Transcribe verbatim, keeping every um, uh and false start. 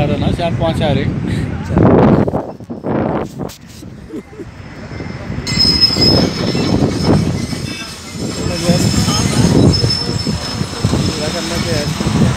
आ रहा ना, चार पाँच आ रहे। करने के